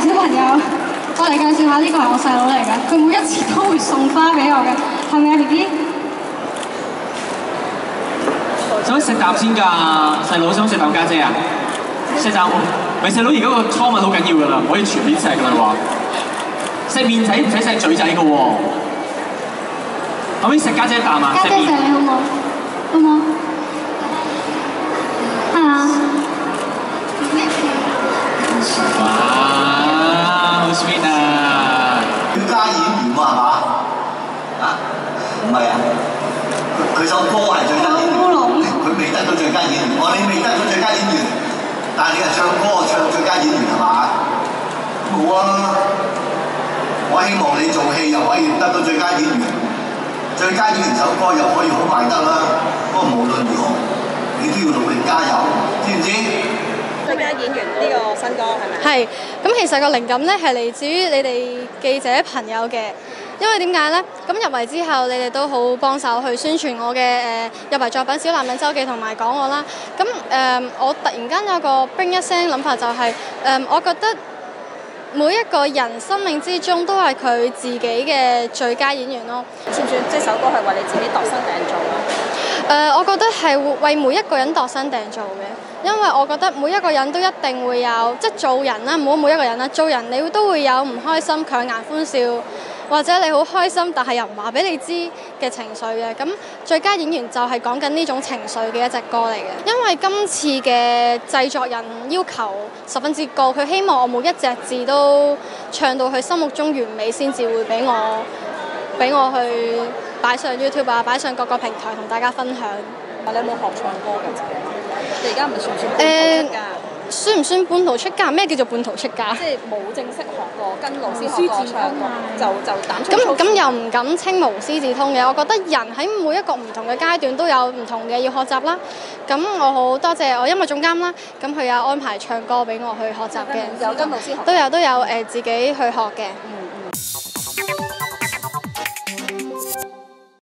小朋友，我嚟介紹下呢個係我細佬嚟嘅，佢每一次都會送花俾我嘅，係咪啊 BB？ 使唔使食啖先㗎？細佬想唔食啖家姐啊？食啖喎，咪細佬而家個初吻好緊要㗎啦，唔可以全面食㗎啦喎。食面仔唔使食嘴仔㗎喎。可唔可以食家姐一啖啊？ 家姐食你好唔好？好唔好？係啊。 哇，好 sweet 啊！ 最佳演員喎係嘛？啊？唔係啊，佢首歌係最佳演員，佢未得到最佳演員。我你未得到最佳演員，但係你係唱歌唱最佳演員係嘛？好啊！我希望你做戲又可以得到最佳演員，最佳演員首歌又可以好賣得啦。不過無論如何，你都要努力加油，知唔知？ 最佳演員呢個新歌係咪？ 係，咁其實個靈感咧係嚟自於你哋記者朋友嘅，因為點解咧？咁入圍之後，你哋都好幫手去宣傳我嘅入圍作品《小男人周記》同埋講我啦。咁我突然間有個冰一聲諗法就係我覺得每一個人生命之中都係佢自己嘅最佳演員咯。 算唔算即係首歌係為你自己度身訂做啊？ 我覺得係為每一個人度身訂做嘅，因為我覺得每一個人都一定會有，即係做人啦，唔好每一個人啦，做人你都會有唔開心、強顏歡笑，或者你好開心但係又唔話俾你知嘅情緒嘅。咁最佳演員就係講緊呢種情緒嘅一隻歌嚟嘅。因為今次嘅製作人要求十分之高，佢希望我每一隻字都唱到佢心目中完美先至會俾我去擺上 YouTube 啊，擺上各個平台同大家分享。 你有冇學唱歌㗎？你而家唔係算唔算半途出家？ 算唔算半途出家？咩叫做半途出家？ 即係冇正式學過，跟老師學過唱歌，就膽粗粗。 咁又唔敢稱無師自通嘅。我覺得人喺每一個唔同嘅階段都有唔同嘅要學習啦。咁我好多謝我音樂總監啦，咁佢有安排唱歌俾我去學習嘅。 有跟老師學？ 都有自己去學嘅。